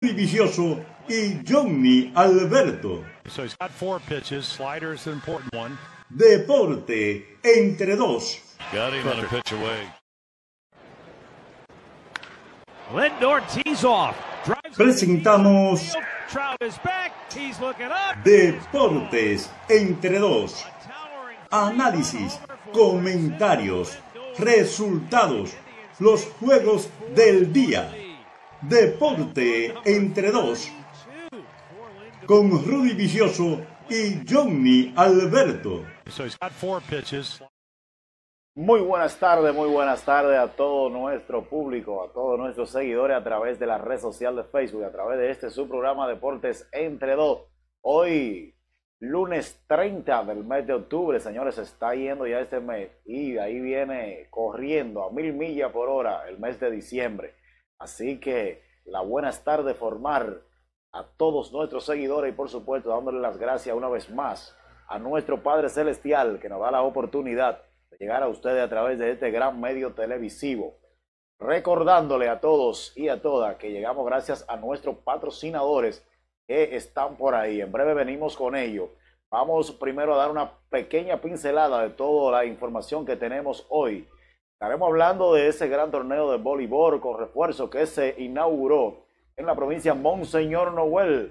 Vicioso y Johnny Alberto. So he's got 4 pitches. Slider is an important one. Deporte entre dos. Got him on a pitch away. Lindor tees off. Presentamos Trout is back. He's looking up. Deportes entre dos. Análisis, comentarios, resultados, los juegos del día. Deporte entre dos. Con Rudy Vicioso y Johnny Alberto. So he's got 4 pitches. Muy buenas tardes a todo nuestro público, a todos nuestros seguidores a través de la red social de Facebook, a través de este su programa Deportes entre dos. Hoy, lunes 30 del mes de octubre, señores, está yendo ya este mes y ahí viene corriendo a 1000 millas por hora el mes de diciembre. Así que la buenas tardes formar a todos nuestros seguidores y por supuesto dándole las gracias una vez más a nuestro Padre Celestial que nos da la oportunidad de llegar a ustedes a través de este gran medio televisivo. Recordándole a todos y a todas que llegamos gracias a nuestros patrocinadores que están por ahí. En breve venimos con ellos. Vamos primero a dar una pequeña pincelada de toda la información que tenemos hoy. Estaremos hablando de ese gran torneo de voleibol con refuerzo que se inauguró en la provincia Monseñor Noel.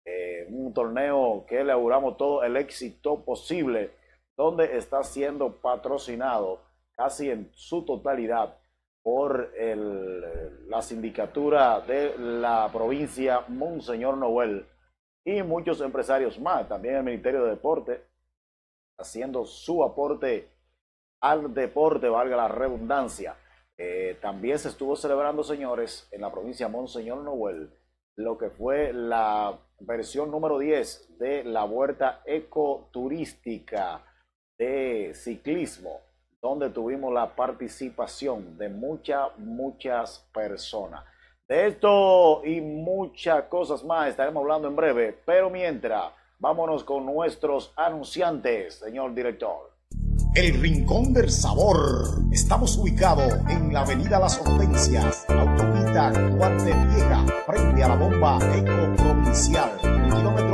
Un torneo que le auguramos todo el éxito posible, donde está siendo patrocinado casi en su totalidad por la sindicatura de la provincia Monseñor Noel y muchos empresarios más. También el Ministerio de Deporte haciendo su aporte al deporte, valga la redundancia. También se estuvo celebrando, señores, en la provincia Monseñor Noel, lo que fue la versión número 10 de la Vuelta Ecoturística de ciclismo, donde tuvimos la participación de muchas personas. De esto y muchas cosas más estaremos hablando en breve, pero mientras, vámonos con nuestros anunciantes, señor director. El Rincón del Sabor. Estamos ubicados en la avenida Las Hortensias, autopista Duarte Vieja, frente a la bomba Ecoprovincial, kilómetro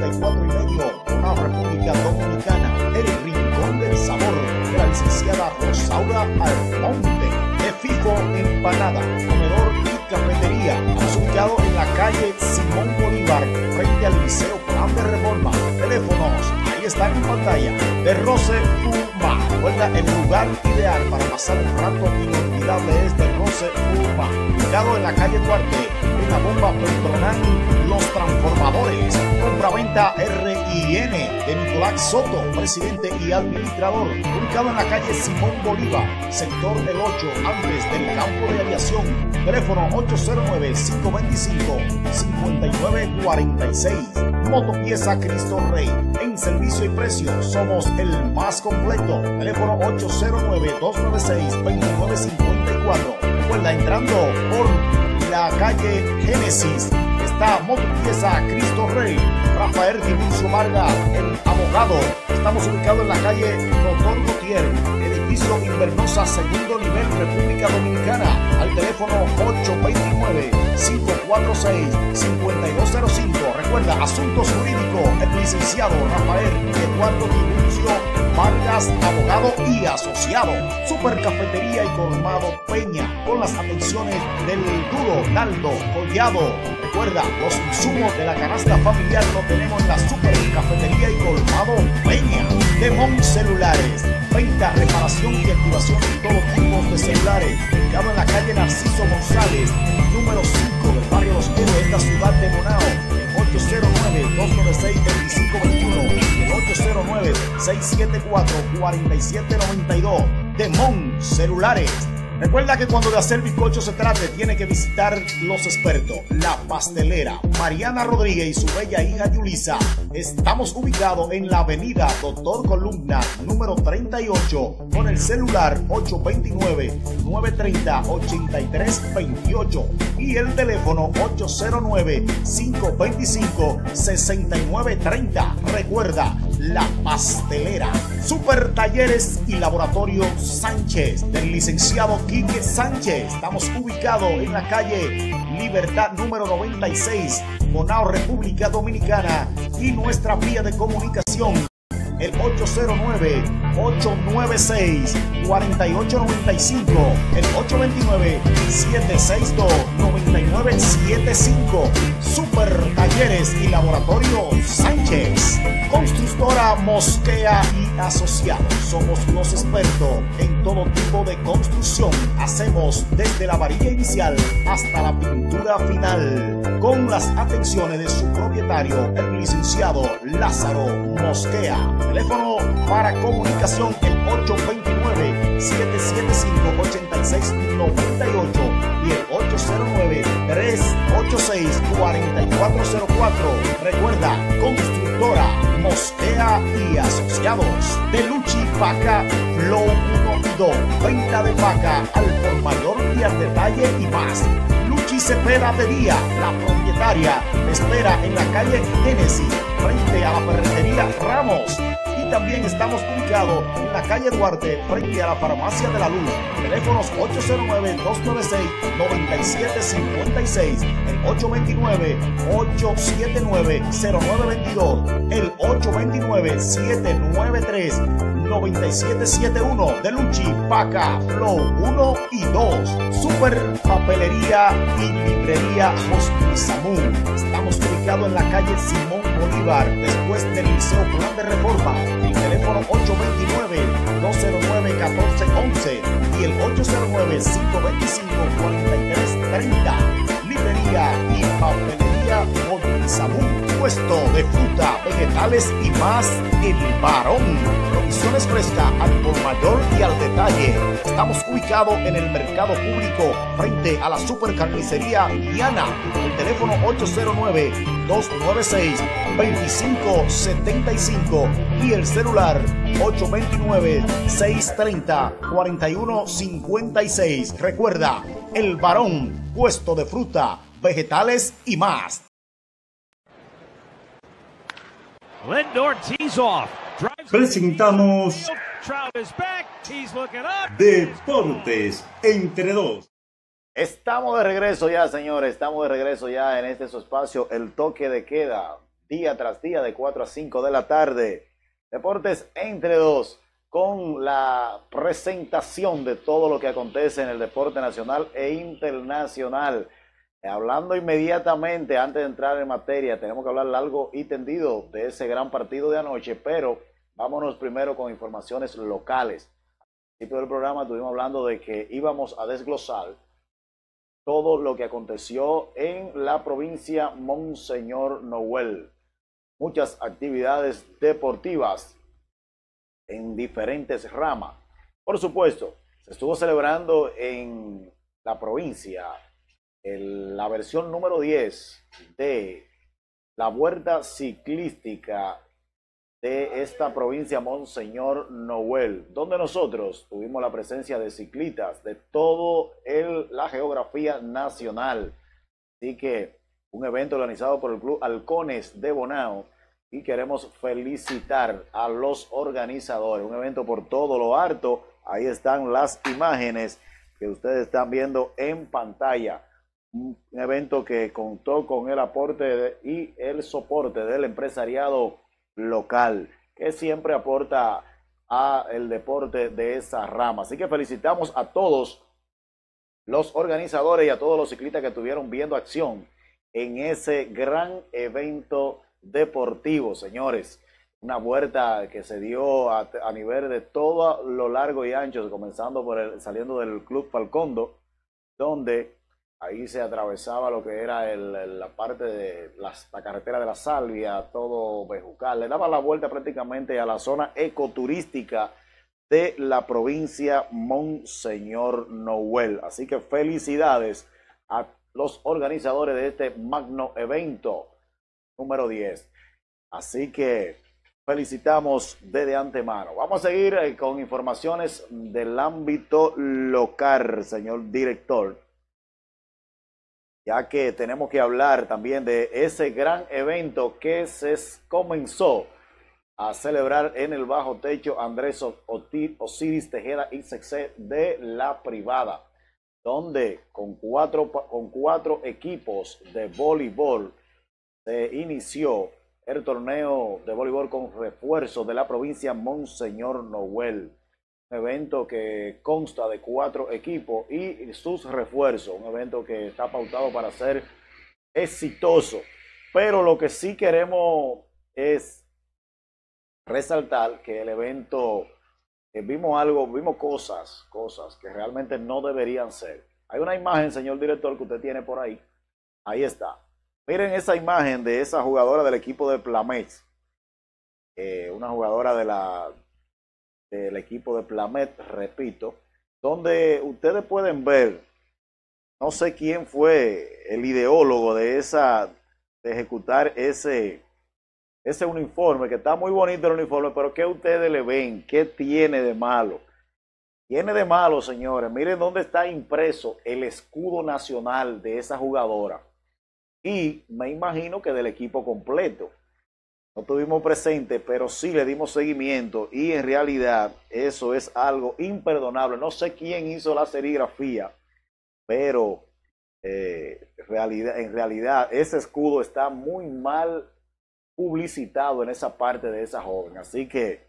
84,5, con la República Dominicana. El Rincón del Sabor de la licenciada Rosaura Almonte. De Fijo Empanada, comedor y cafetería. Estamos ubicados en la calle Simón Bolívar, frente al Liceo Plan de Reforma. Teléfonos, ahí están en pantalla. De Rose Puma. Recuerda, el lugar ideal para pasar un rato inolvidable es de Rose Puma. Ubicado en la calle Duarte, en la bomba Petronal, Los Transformadores. Compra-venta RIN de Nicolás Soto, presidente y administrador. Ubicado en la calle Simón Bolívar, sector El 8, antes del campo de aviación. Teléfono 809-525-5946. Motopieza Cristo Rey. En servicio y precio somos el más completo. Teléfono 809-296-2954. Recuerda, entrando por la calle Génesis está Motopieza Cristo Rey. Rafael Tiburcio Varga, el abogado. Estamos ubicados en la calle Doctor Gautier, edificio Invernosa, segundo nivel, República Dominicana. Al teléfono 829-546-5205. Recuerda, asuntos jurídicos, el licenciado Rafael Eduardo Tiburcio Vargas, abogado y asociado. Super Cafetería y Colmado Peña, con las atenciones del duro Naldo Collado. Recuerda, los insumos de la canasta familiar lo tenemos en la Super Cafetería y Colmado Peña. Demon Celulares, venta, reparación y activación de todo tipo de celulares. Ubicado en la calle Narciso González, número 5 del barrio Los Héroes, de esta ciudad de Bonao. 809-296-2521 y el 809-674-4792. Demon Celulares. Recuerda que cuando de hacer bizcocho se trate, tiene que visitar los expertos. La Pastelera Mariana Rodríguez y su bella hija Yulisa. Estamos ubicados en la avenida Doctor Columna, número 38, con el celular 829-930-8328 y el teléfono 809-525-6930. Recuerda, La Pastelera. Super Talleres y Laboratorio Sánchez, del licenciado Quique Sánchez. Estamos ubicados en la calle Libertad número 96, Bonao, República Dominicana, y nuestra vía de comunicación, el 809-896-4895, el 829-762-9975. Super Talleres y Laboratorio Sánchez. Constructora Mosquea y Asociados. Somos los expertos en todo tipo de construcción. Hacemos desde la varilla inicial hasta la pintura final, con las atenciones de su propietario, el licenciado Lázaro Mosquea. Teléfono para comunicación, el 829-775-8698 y el 809-386-4404. Recuerda, Constructora Mosquea y Asociados. De Luchi Paca Flow 1 y 2. Venta de paca al por mayor y al detalle y más. Luchi Cepeda Pedía, la propietaria, espera en la calle Génesis, frente a la ferretería Ramos. Y también estamos ubicados en la calle Duarte, frente a la Farmacia de la Luz. Teléfonos 809-296-9756, el 829-879-0922, el 829-793-9771. De Luchi Paca Flow 1 y 2. Super Papelería y Librería Hospizamú. Estamos ubicados en la calle Simón Bolívar, después del Liceo Plan de Reforma. El teléfono 829-209-1411 y el 809-525-4330. Librería y Papelería Hospizamú. Puesto de fruta, vegetales y más, El Barón. Provisiones frescas al por mayor y al detalle. Estamos ubicados en el mercado público, frente a la supercarnicería Diana. El teléfono 809-296-2575 y el celular 829-630-4156. Recuerda, El Barón, puesto de fruta, vegetales y más. Lindor tees off. Presentamos Trout is back. He's looking up. Deportes entre dos. Estamos de regreso ya, señores. Estamos de regreso ya en este su espacio, el toque de queda, día tras día de 4 a 5 de la tarde. Deportes entre dos, con la presentación de todo lo que acontece en el deporte nacional e internacional. Hablando inmediatamente, antes de entrar en materia, tenemos que hablar largo y tendido de ese gran partido de anoche, pero vámonos primero con informaciones locales. Al principio del programa estuvimos hablando de que íbamos a desglosar todo lo que aconteció en la provincia Monseñor Noel. Muchas actividades deportivas en diferentes ramas. Por supuesto, se estuvo celebrando en la provincia la versión número 10 de la vuelta ciclística de esta provincia Monseñor Noel, donde nosotros tuvimos la presencia de ciclistas de todo la geografía nacional. Así que un evento organizado por el Club Halcones de Bonao, y queremos felicitar a los organizadores. Un evento por todo lo alto. Ahí están las imágenes que ustedes están viendo en pantalla. Un evento que contó con el aporte y el soporte del empresariado local, que siempre aporta a el deporte de esa rama. Así que felicitamos a todos los organizadores y a todos los ciclistas que estuvieron viendo acción en ese gran evento deportivo, señores. Una vuelta que se dio a nivel de todo lo largo y ancho, comenzando por saliendo del Club Falcondo, donde ahí se atravesaba lo que era la parte de la carretera de la Salvia, todo Bejucal. Le daba la vuelta prácticamente a la zona ecoturística de la provincia Monseñor Noel. Así que felicidades a los organizadores de este magno evento número 10. Así que felicitamos de antemano. Vamos a seguir con informaciones del ámbito local, señor director, ya que tenemos que hablar también de ese gran evento que se comenzó a celebrar en el bajo techo Andrés Osiris Tejeda y Sexé de la Privada. donde con cuatro equipos de voleibol se inició el torneo de voleibol con refuerzo de la provincia Monseñor Noel. Un evento que consta de 4 equipos y sus refuerzos, un evento que está pautado para ser exitoso. Pero lo que sí queremos es resaltar que el evento, vimos cosas que realmente no deberían ser. Hay una imagen, señor director, que usted tiene por ahí. Ahí está. Miren esa imagen de esa jugadora del equipo de Plamet. Una jugadora del equipo de Plamet, repito, donde ustedes pueden ver, no sé quién fue el ideólogo de ejecutar ese uniforme, que está muy bonito el uniforme, pero ¿qué ustedes le ven? ¿Qué tiene de malo? Tiene de malo, señores. Miren dónde está impreso el escudo nacional de esa jugadora. Y me imagino que del equipo completo. No tuvimos presente, pero sí le dimos seguimiento y en realidad eso es algo imperdonable. No sé quién hizo la serigrafía, pero en realidad ese escudo está muy mal publicitado en esa parte de esa joven. Así que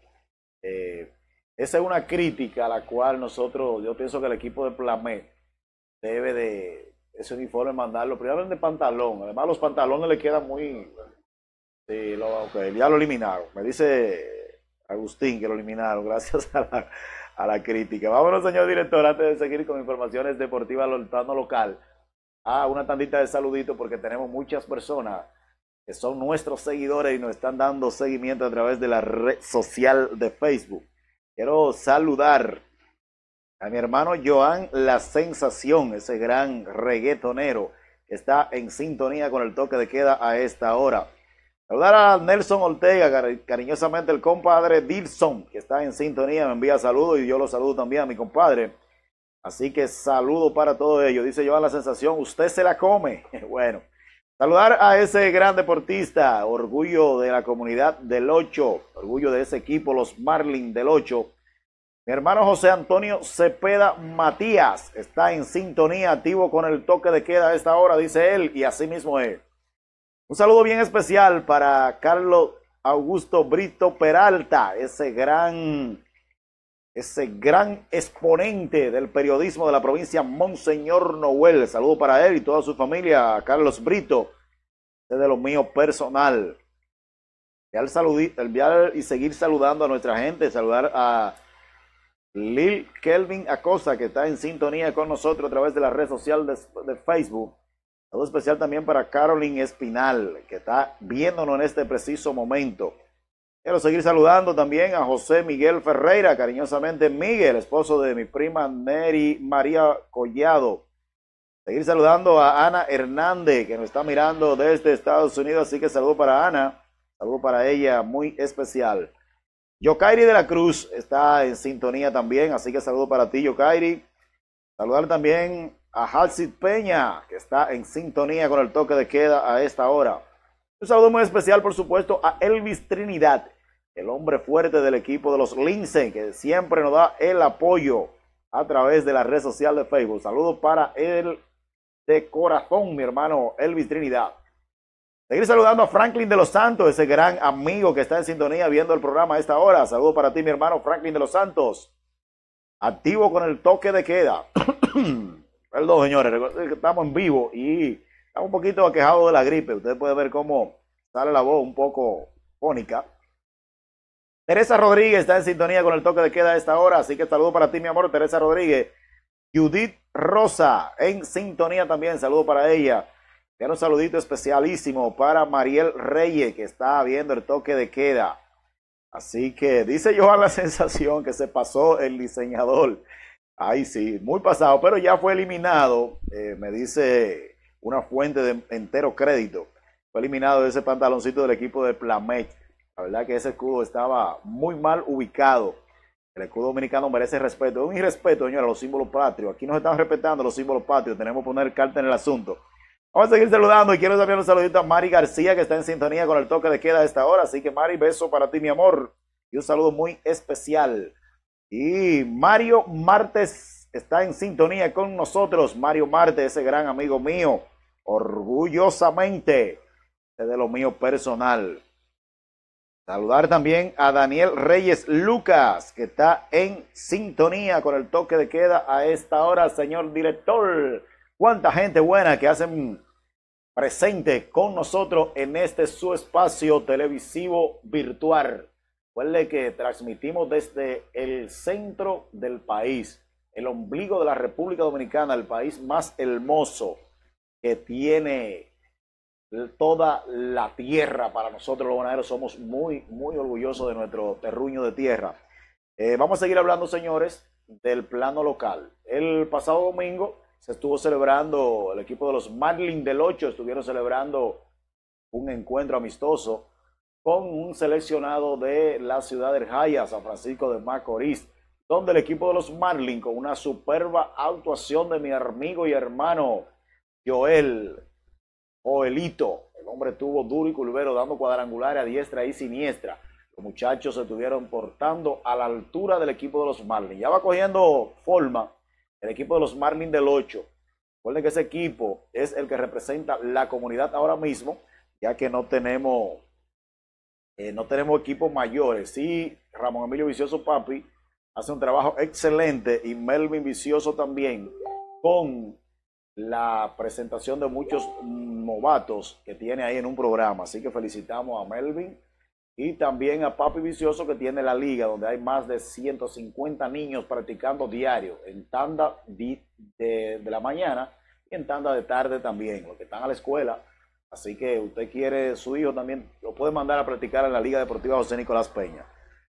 esa es una crítica a la cual yo pienso que el equipo de Plamet debe de ese uniforme mandarlo. Primero de pantalón, además los pantalones le quedan muy... Sí, okay, ya lo eliminaron. Me dice Agustín que lo eliminaron gracias a la crítica. Vámonos, señor director, antes de seguir con informaciones deportivas al plano local. Una tandita de saluditos porque tenemos muchas personas que son nuestros seguidores y nos están dando seguimiento a través de la red social de Facebook. Quiero saludar a mi hermano Joan La Sensación, ese gran reggaetonero que está en sintonía con el toque de queda a esta hora. Saludar a Nelson Ortega, cariñosamente el compadre Dilson, que está en sintonía, me envía saludos y yo lo saludo también a mi compadre. Así que saludo para todos ellos. Dice Joan La Sensación, usted se la come. Bueno, saludar a ese gran deportista, orgullo de la comunidad del 8, orgullo de ese equipo, los Marlins del 8. Mi hermano José Antonio Cepeda Matías está en sintonía, activo con el toque de queda a esta hora, dice él, y así mismo es. Un saludo bien especial para Carlos Augusto Brito Peralta, ese gran exponente del periodismo de la provincia Monseñor Noel. Saludo para él y toda su familia, Carlos Brito, es de lo mío personal. Enviar y seguir saludando a nuestra gente, saludar a Lil Kelvin Acosta, que está en sintonía con nosotros a través de la red social de Facebook. Saludo especial también para Caroline Espinal, que está viéndonos en este preciso momento. Quiero seguir saludando también a José Miguel Ferreira, cariñosamente Miguel, esposo de mi prima Neri María Collado. Seguir saludando a Ana Hernández, que nos está mirando desde Estados Unidos, así que saludo para Ana, saludo para ella muy especial. Yokairi de la Cruz está en sintonía también, así que saludo para ti, Yokairi. Saludar también a Halsid Peña, que está en sintonía con el toque de queda a esta hora. Un saludo muy especial, por supuesto, a Elvis Trinidad, el hombre fuerte del equipo de los Lince, que siempre nos da el apoyo a través de la red social de Facebook. Saludos para él de corazón, mi hermano Elvis Trinidad. Seguir saludando a Franklin de los Santos, ese gran amigo que está en sintonía viendo el programa a esta hora. Saludos para ti, mi hermano Franklin de los Santos. Activo con el toque de queda. Perdón, señores, estamos en vivo y estamos un poquito aquejados de la gripe. Usted puede ver cómo sale la voz un poco fónica. Teresa Rodríguez está en sintonía con el toque de queda a esta hora, así que saludo para ti, mi amor, Teresa Rodríguez. Judith Rosa en sintonía también, saludo para ella. Quiero un saludito especialísimo para Mariel Reyes, que está viendo el toque de queda. Así que dice Joan La Sensación que se pasó el diseñador. Ay, sí, muy pasado, pero ya fue eliminado, me dice una fuente de entero crédito. Fue eliminado de ese pantaloncito del equipo de Plamet. La verdad que ese escudo estaba muy mal ubicado. El escudo dominicano merece respeto. Es un irrespeto, señora, a los símbolos patrios. Aquí nos están respetando los símbolos patrios. Tenemos que poner carta en el asunto. Vamos a seguir saludando y quiero enviar un saludito a Mari García, que está en sintonía con el toque de queda a esta hora. Así que, Mari, beso para ti, mi amor. Y un saludo muy especial. Y Mario Martes está en sintonía con nosotros. Mario Marte, ese gran amigo mío, orgullosamente, es de lo mío personal. Saludar también a Daniel Reyes Lucas, que está en sintonía con el toque de queda a esta hora, señor director. Cuánta gente buena que hacen presente con nosotros en este su espacio televisivo virtual. Recuerde que transmitimos desde el centro del país, el ombligo de la República Dominicana, el país más hermoso que tiene toda la tierra. Para nosotros los bonaeros somos muy orgullosos de nuestro terruño de tierra. Vamos a seguir hablando, señores, del plano local. El pasado domingo se estuvo celebrando, el equipo de los Marlins del 8 estuvieron celebrando un encuentro amistoso con un seleccionado de la ciudad de Jaya, San Francisco de Macorís, donde el equipo de los Marlins, con una superba actuación de mi amigo y hermano Joelito, el hombre estuvo duro y curvero, dando cuadrangulares a diestra y siniestra. Los muchachos se estuvieron portando a la altura del equipo de los Marlins. Ya va cogiendo forma el equipo de los Marlins del 8. Recuerden que ese equipo es el que representa la comunidad ahora mismo, ya que no tenemos equipos mayores. Sí, Ramón Emilio Vicioso Papi hace un trabajo excelente y Melvin Vicioso también, con la presentación de muchos novatos que tiene ahí en un programa. Así que felicitamos a Melvin y también a Papi Vicioso, que tiene la liga donde hay más de 150 niños practicando diario, en tanda de la mañana y en tanda de tarde también, los que están a la escuela. Así que usted quiere su hijo también, lo puede mandar a practicar en la Liga Deportiva José Nicolás Peña.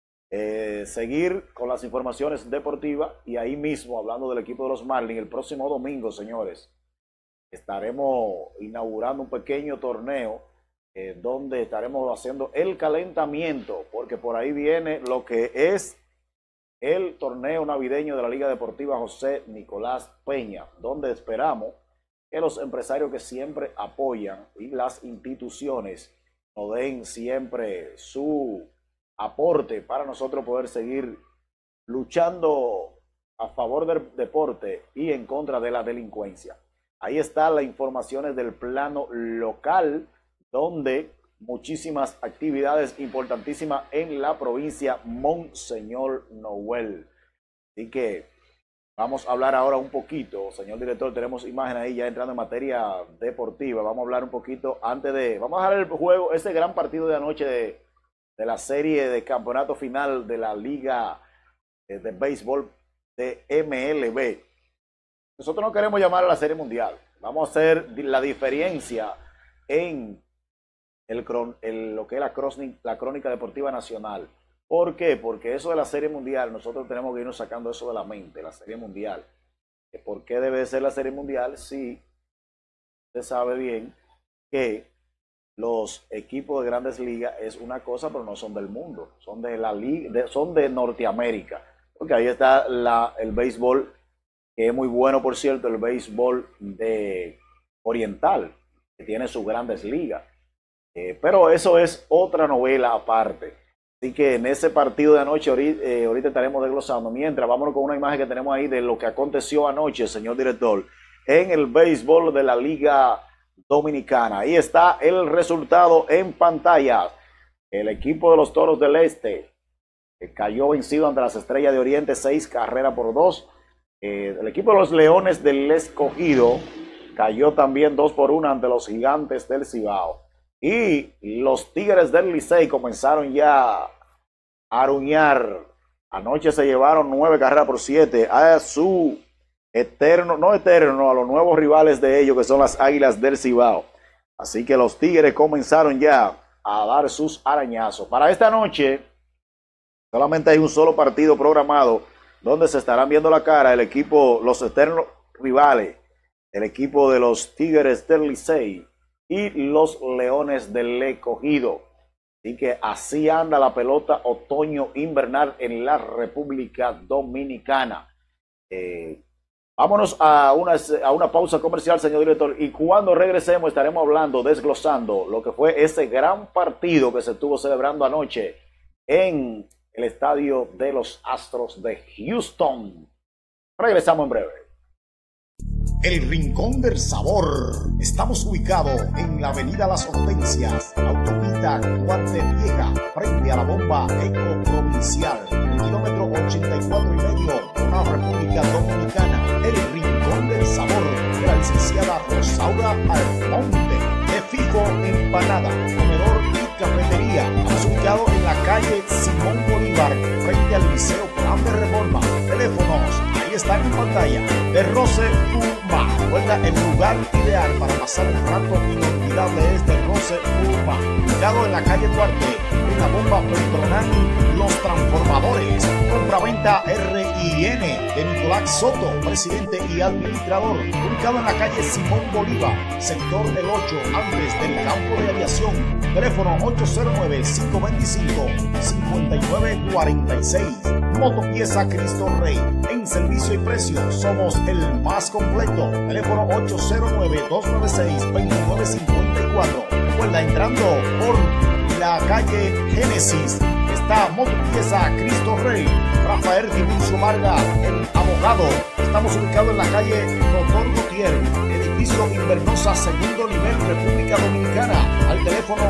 Seguir con las informaciones deportivas y ahí mismo, hablando del equipo de los Marlins, el próximo domingo, señores, estaremos inaugurando un pequeño torneo donde estaremos haciendo el calentamiento, porque por ahí viene lo que es el torneo navideño de la Liga Deportiva José Nicolás Peña, donde esperamos que los empresarios que siempre apoyan y las instituciones nos den siempre su aporte para nosotros poder seguir luchando a favor del deporte y en contra de la delincuencia. Ahí están las informaciones del plano local, donde muchísimas actividades importantísimas en la provincia Monseñor Noel. Así que vamos a hablar ahora un poquito, señor director, tenemos imágenes ahí ya entrando en materia deportiva. Vamos a hablar un poquito vamos a dejar el juego, ese gran partido de anoche de la serie de campeonato final de la Liga de Béisbol de MLB. Nosotros no queremos llamar a la Serie Mundial. Vamos a hacer la diferencia en lo que es la crónica deportiva nacional. ¿Por qué? Porque eso de la Serie Mundial, nosotros tenemos que irnos sacando eso de la mente, la Serie Mundial. ¿Por qué debe ser la Serie Mundial? Sí, usted sabe bien que los equipos de Grandes Ligas es una cosa, pero no son del mundo, son de la liga, son de Norteamérica. Porque ahí está el béisbol, que es muy bueno, por cierto, el béisbol oriental, que tiene sus Grandes Ligas. Pero eso es otra novela aparte. Así que en ese partido de anoche, ahorita estaremos desglosando. Mientras, vámonos con una imagen que tenemos ahí de lo que aconteció anoche, señor director, en el béisbol de la Liga Dominicana. Ahí está el resultado en pantalla. El equipo de los Toros del Este cayó vencido ante las Estrellas de Oriente, 6-2. El equipo de los Leones del Escogido cayó también 2-1 ante los Gigantes del Cibao. Y los Tigres del Licey comenzaron ya a aruñar. Anoche se llevaron 9-7 a su a los nuevos rivales de ellos, que son las Águilas del Cibao. Así que los Tigres comenzaron ya a dar sus arañazos. Para esta noche solamente hay un solo partido programado, donde se estarán viendo la cara los eternos rivales, el equipo de los Tigres del Licey y los Leones del Escogido. Así que así anda la pelota otoño-invernal en la República Dominicana. Vámonos a una pausa comercial, señor director, y cuando regresemos estaremos desglosando lo que fue ese gran partido que se estuvo celebrando anoche en el estadio de los Astros de Houston. Regresamos en breve. El Rincón del Sabor. Estamos ubicados en la avenida Las Hortensias, autopista Duarte Vieja, frente a la bomba Eco Provincial, kilómetro 84,5, una República Dominicana. El Rincón del Sabor de la licenciada Rosaura Almonte. De Fijo Empanada, comedor y cafetería. Estamos ubicados en la calle Simón Bolívar, frente al Liceo Plan de Reforma. Teléfonos, ahí están en pantalla. De Rose Puma. Recuerda, el lugar ideal para pasar un rato inolvidable es de Rose Puma. Ubicado en la calle Duarte, en la bomba Petronani, Los Transformadores. Compra-venta RIN de Nicolás Soto, presidente y administrador. Ubicado en la calle Simón Bolívar, sector El 8, antes del campo de aviación. Teléfono 809-525-5946. Motopieza Cristo Rey. En servicio y precio somos el más completo. Teléfono 809-296-2954. Recuerda, entrando por la calle Génesis está Motopieza Cristo Rey. Rafael Tiburcio Vargas, el abogado. Estamos ubicados en la calle Doctor Gutiérrez, edificio Invernosa, segundo nivel, República Dominicana. Al teléfono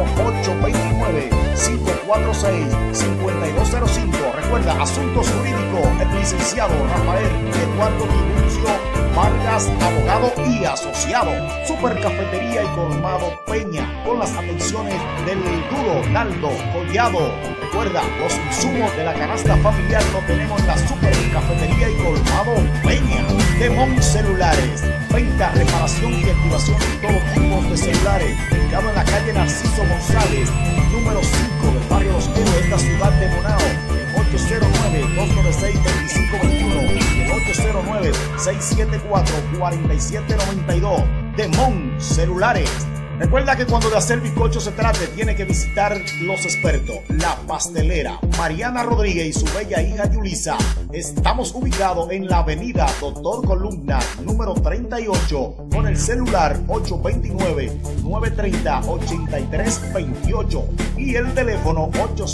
829-546-5205. Recuerda, asuntos jurídicos, el licenciado Rafael Eduardo Tiburcio Vargas, abogado y asociado. Super Cafetería y Colmado Peña, con las atenciones del duro Naldo Collado. Recuerda, los insumos de la canasta familiar lo tenemos en la Super Cafetería y Colmado Peña. Demón Celulares, venta, reparación y activación de todo tipo de celulares. Ubicado en la calle Narciso González, número 5 del barrio Los Héroes de esta ciudad de Bonao. 809-296-2521 y el 809-674-4792. Demón Celulares. Recuerda que cuando de hacer bizcocho se trate, tiene que visitar los expertos. La Pastelera Mariana Rodríguez y su bella hija Yulisa. Estamos ubicados en la avenida Doctor Columna, número 38, con el celular 829-930-8328 y el teléfono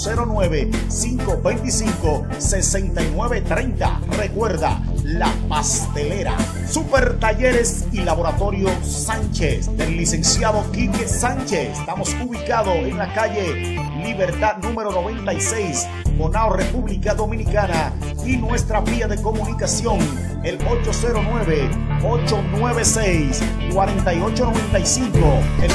809-525-6930. Recuerda, La Pastelera. Super Talleres y Laboratorio Sánchez, del licenciado Quique Sánchez. Estamos ubicados en la calle Libertad número 96, Bonao, República Dominicana. Y nuestra vía de comunicación, el 809-896-4895, el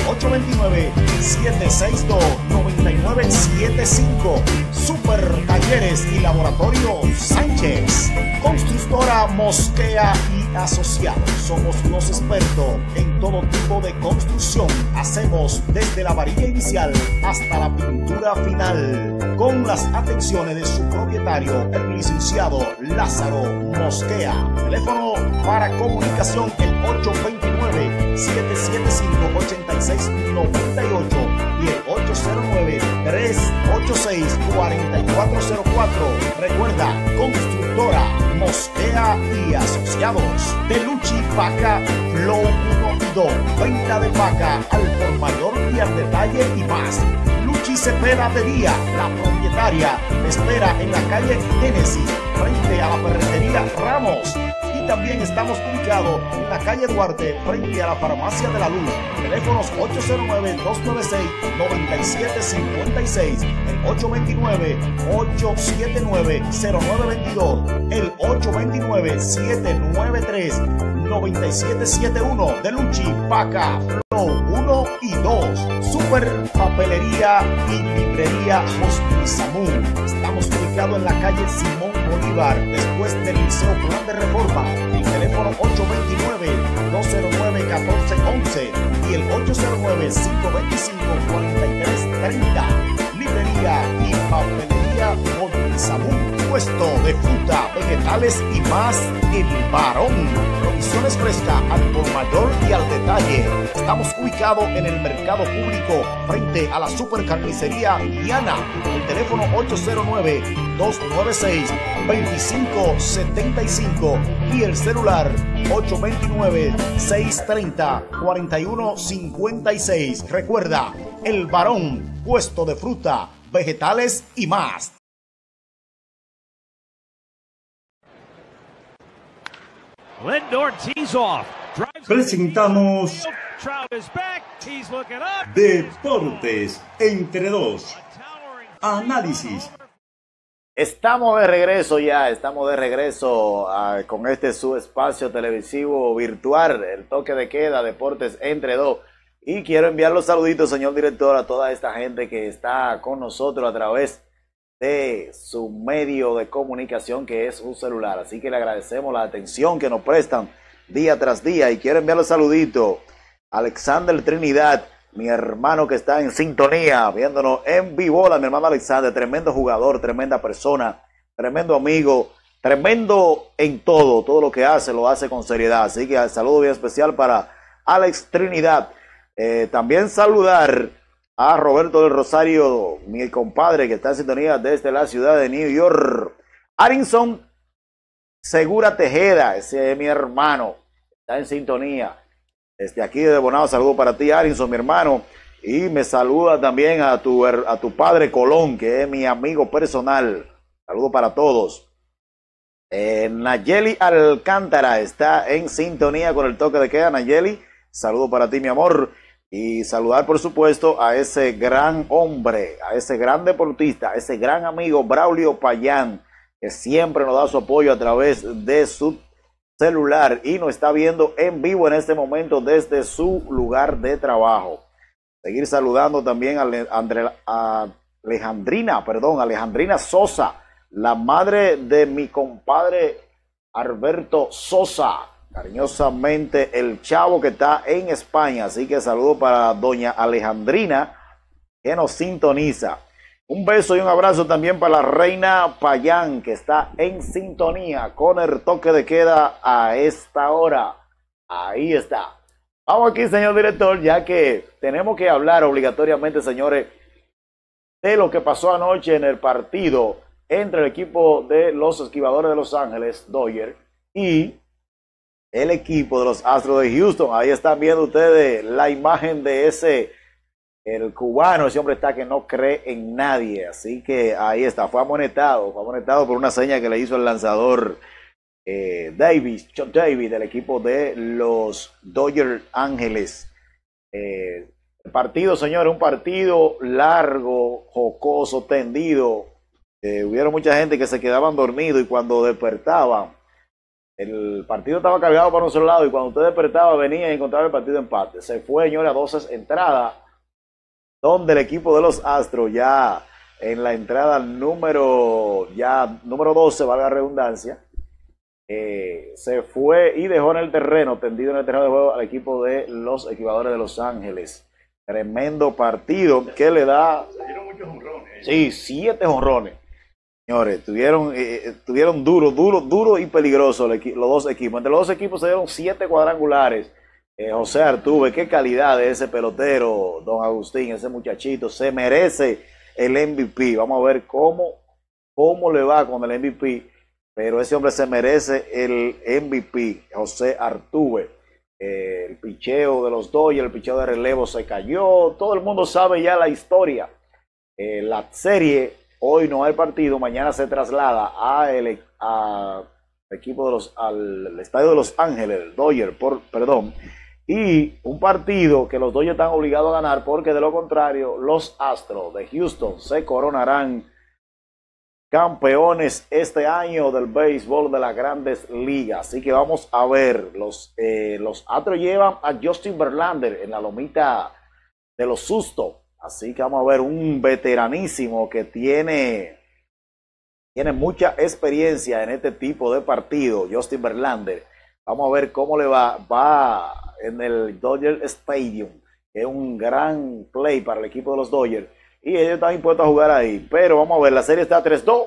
829-762-9975. Super Talleres y Laboratorio Sánchez. Constructora Mosquea y Asociados. Somos los expertos en todo tipo de construcción. Hacemos desde la varilla inicial hasta la pintura final, con las atenciones de su propietario, el licenciado Lázaro Mosquea. Teléfono para comunicación, el 829-775-8698 y el 809-386-4404. Recuerda, Constructora Mosquea y Asociados. De Luchi Paca Flow 1 y 2. Venta de paca al por mayor y al detalle y más. Luchi Cepeladería, la propietaria, espera en la calle Génesis, frente a la ferretería Ramos. Y también estamos ubicados en la calle Duarte, frente a la Farmacia de la Luz. Teléfonos 809-296-9756, el 829-879-0922, el 829-793-9771 de Luchi Paca Flow 1 y 2. Super Papelería y Librería Hospizamú. Estamos ubicados en la calle Simón Bolívar, después del Liceo Plan de Reforma. El teléfono 829-209-1411 y el 809-525-4330. Librería y Papelería Hospizamú. Puesto de fruta, vegetales y más, El Barón. Provisiones frescas al por mayor y al detalle. Estamos ubicados en el mercado público, frente a la Supercarnicería Diana. El teléfono 809-296-2575 y el celular 829-630-4156. Recuerda, El Barón, puesto de fruta, vegetales y más. Lindor tees off. Drives Presentamos Trout is back. He's looking up. Deportes entre dos. Análisis. Estamos de regreso ya, con este su espacio televisivo virtual, el toque de queda, Deportes entre dos. Y quiero enviar los saluditos, señor director, a toda esta gente que está con nosotros a través de su medio de comunicación, que es un celular. Así que le agradecemos la atención que nos prestan día tras día. Y quiero enviar los saluditos a Alexander Trinidad, mi hermano que está en sintonía, viéndonos en vivo. Mi hermano Alexander, tremendo jugador, tremenda persona, tremendo amigo, tremendo en todo lo que hace, lo hace con seriedad. Así que el saludo bien especial para Alex Trinidad. También saludar a Roberto del Rosario, mi compadre que está en sintonía desde la ciudad de New York. Arinson Segura Tejeda, ese es mi hermano, está en sintonía. Desde aquí de Bonao, saludo para ti, Arinson, mi hermano. Y me saluda también a tu padre Colón, que es mi amigo personal. Saludo para todos. Nayeli Alcántara está en sintonía con el toque de queda. Nayeli, saludo para ti, mi amor. Y saludar, por supuesto, a ese gran hombre, a ese gran deportista, a ese gran amigo Braulio Payán, que siempre nos da su apoyo a través de su celular y nos está viendo en vivo en este momento desde su lugar de trabajo. Seguir saludando también a Alejandrina Sosa, la madre de mi compadre Alberto Sosa, cariñosamente el chavo que está en España. Así que saludo para doña Alejandrina, que nos sintoniza. Un beso y un abrazo también para la reina Payán, que está en sintonía con el toque de queda a esta hora. Ahí está. Vamos aquí, señor director, ya que tenemos que hablar obligatoriamente, señores, de lo que pasó anoche en el partido entre el equipo de los Esquivadores de Los Ángeles, Dodgers, y el equipo de los Astros de Houston. Ahí están viendo ustedes la imagen de el cubano. Ese hombre está que no cree en nadie. Así que ahí está, fue amonestado por una seña que le hizo el lanzador Chuck Davis, del equipo de los Dodgers Ángeles. El partido, señores, un partido largo, jocoso, tendido. Hubieron mucha gente que se quedaban dormidos y cuando despertaban, el partido estaba cargado para un solo lado y cuando usted despertaba venía y encontraba el partido empate. Se fue, señores, a 12 entradas, donde el equipo de los Astros ya en la entrada número 12, valga la redundancia, se fue y dejó en el terreno, tendido en el terreno de juego, al equipo de los Esquivadores de Los Ángeles. Tremendo partido que le da... Se dieron muchos jonrones. Sí, 7 jonrones. Señores, tuvieron duro y peligroso los dos equipos. Entre los dos equipos se dieron 7 cuadrangulares. José Artuve, qué calidad de ese pelotero, don Agustín, ese muchachito, se merece el MVP. Vamos a ver cómo le va con el MVP, pero ese hombre se merece el MVP, José Artuve. El picheo de los Dodgers, el picheo de relevo se cayó, todo el mundo sabe ya la historia. La serie, hoy no hay partido, mañana se traslada al estadio de Los Ángeles, Dodgers, y un partido que los Dodgers están obligados a ganar, porque de lo contrario los Astros de Houston se coronarán campeones este año del béisbol de las Grandes Ligas. Así que vamos a ver, los Astros llevan a Justin Verlander en la lomita de los sustos. Así que vamos a ver un veteranísimo que tiene mucha experiencia en este tipo de partido, Justin Verlander. Vamos a ver cómo le va en el Dodger Stadium, que es un gran play para el equipo de los Dodgers, y ellos están impuestos a jugar ahí. Pero vamos a ver, la serie está 3-2,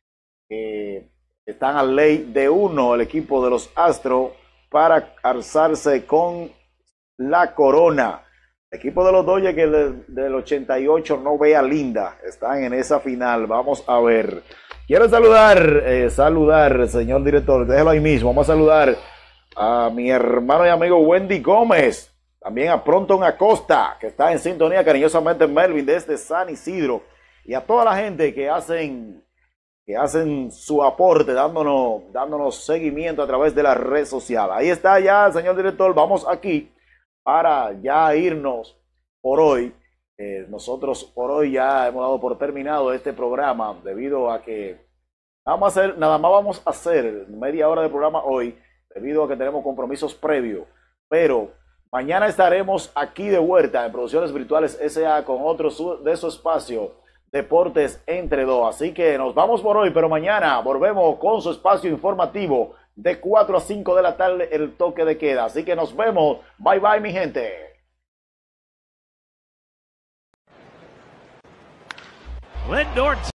están a ley de 1 el equipo de los Astros para alzarse con la corona. El equipo de los Dodgers, que del 88 no vea linda, están en esa final. Vamos a ver. Quiero saludar, señor director, déjelo ahí mismo. Vamos a saludar a mi hermano y amigo Wendy Gómez, también a Pronton Acosta, que está en sintonía, cariñosamente Melvin desde San Isidro, y a toda la gente que que hacen su aporte, dándonos seguimiento a través de la red social. Ahí está ya, señor director, vamos aquí para ya irnos por hoy. Nosotros por hoy ya hemos dado por terminado este programa debido a que nada más vamos a hacer media hora de programa hoy debido a que tenemos compromisos previos, pero mañana estaremos aquí de vuelta en Producciones Virtuales S.A. con otro de su espacio Deportes Entre Dos. Así que nos vamos por hoy, pero mañana volvemos con su espacio informativo de 4 a 5 de la tarde, el toque de queda. Así que nos vemos. Bye bye, mi gente. Lindor